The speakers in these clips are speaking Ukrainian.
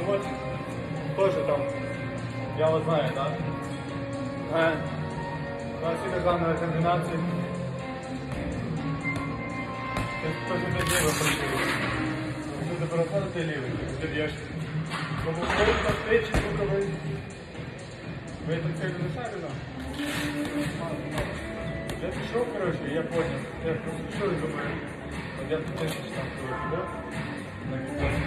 вот, тоже там, я вот знаю, да? Всі державної комбінації. Потім не ліво працює. Люди переходити лівий, ти б'єш. Боковий навстрічі, боковий. Ви тут це залишали, так? Я пішов, коротше, я понял. Я просто пішов і думаю, от я тут чесно там туди, на відповідь.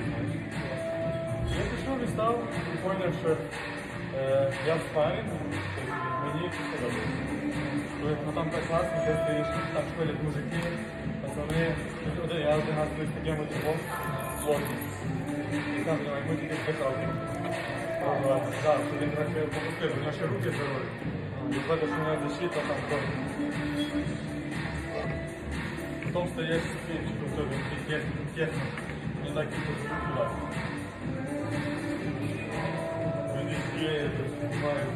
Я пішов і став і поняв, що я в спарі, мені подобається. Там так класно, ти стоїш, там школять мужики, пацани, я один раз з таким типом, хлопцем. І там, ми тільки вдихали. Так, що він трохи попустив, у нього ще руки здорові. І бачиш, у нього защита там крові. Потім стоїш свій, що він технік, не так і поживуть туди. Є, знімають,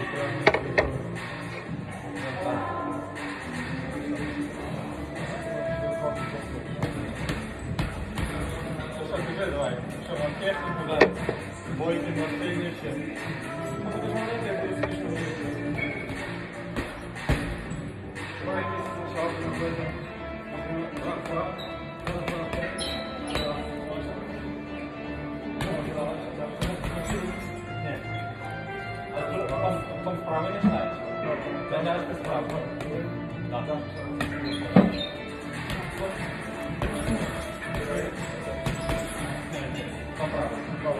що, біжи, давай. Що, вам техніку дати? Бойки, мастильні, ще. Ну, будеш молодець, я буду смішно вийти. Давай, місяць почав, робити. Там справа не знаєш. Я знаєш, ти справа. Так, так. Там право.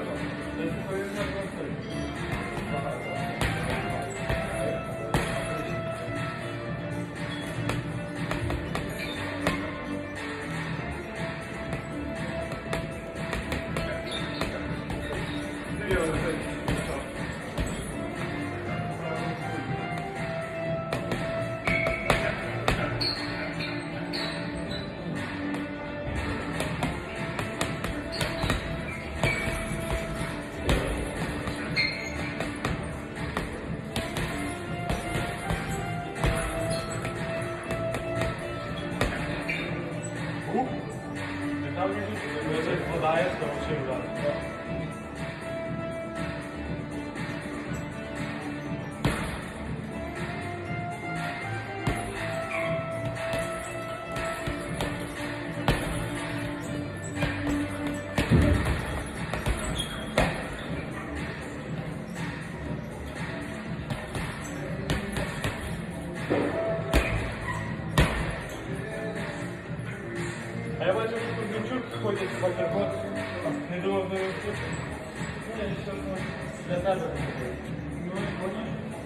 Если вкладаешь, то вообще удар. А я бачу, що тут ходять в ватербот, не думав, не вивчити. Ну, я ще для себе. Ну, не ходиш.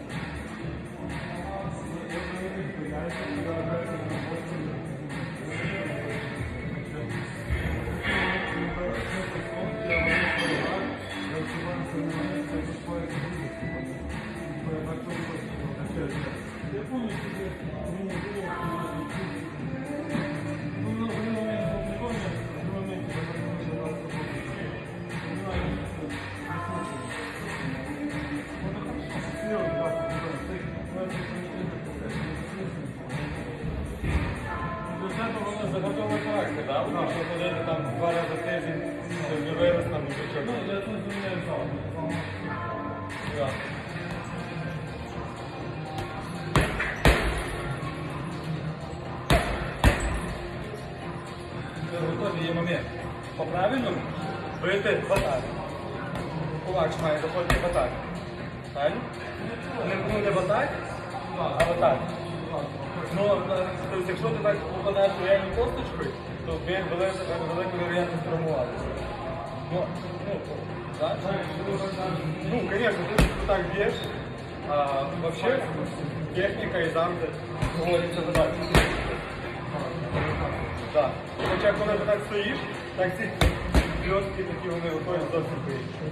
Я помню, заготовий характер, так? Тому що ходити там 2 рази в тиждень, то вже вирос там мужичок. Ну, я тут зміняю зал. Так. Це теж є момент. По-правильному бити в атаку. Кулак має заходити в атаку. Правильно? Не в атаку, а в атаку. Ну, тобто, якщо ти так попадаєш реальну косточкою, то велика вероятність травмуватися. Ну, так? Ну, звісно, ти так б'єш, а взагалі техніка і замки говориться задачі. Так. Хоча коли ти так стоїш, так ці бльостки такі вони виходять зовсім по-іншому.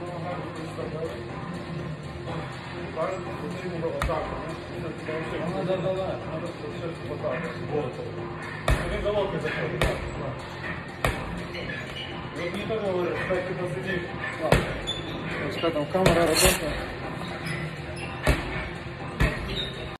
Вона додала, треба все показати. Він за локти заходить. Вот не так говорить, кстати, посидишь. Что там, камера работает?